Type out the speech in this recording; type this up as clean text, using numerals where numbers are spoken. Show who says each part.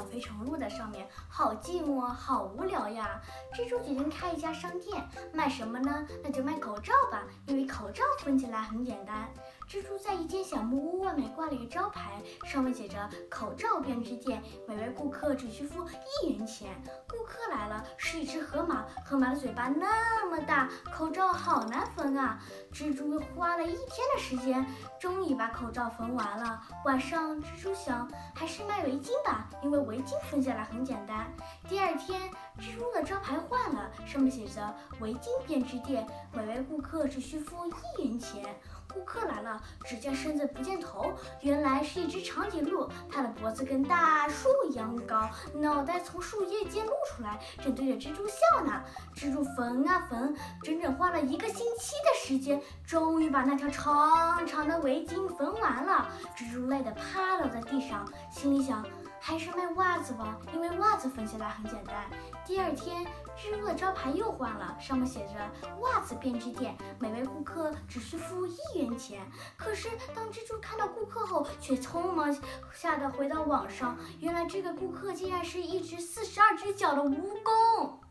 Speaker 1: 肥虫落在上面，好寂寞，好无聊呀。蜘蛛决定开一家商店，卖什么呢？那就卖口罩吧，因为口罩分起来很简单。蜘蛛在一间小木屋外面挂了一个招牌，上面写着“口罩编织店，每位顾客只需付1元钱”。顾客来了，是一只河马，河马的嘴巴那么大，口罩好难分啊。蜘蛛花了1天的时间，终于把口罩分完了。晚上，蜘蛛想，还是卖围巾吧，因为围巾分下来很简单。第2天，蜘蛛的招牌换了，上面写着“围巾编织店，每位顾客只需付1元钱”。顾客来了，只见身子不见头，原来是一只长颈鹿，它的脖子跟大树一样高，脑袋从树叶间露出来，正对着蜘蛛笑呢。蜘蛛缝啊缝，整整花了1个星期的时间，终于把那条长长的围巾缝完了。蜘蛛累得趴倒在地上，心里想，还是卖袜子吧，因为袜子分下来很简单。第2天，蜘蛛的招牌又换了，上面写着“袜子编织店，每位顾客只需付1元钱”。可是，当蜘蛛看到顾客后，却匆忙吓得回到网上。原来这个顾客竟然是一只42只脚的蜈蚣。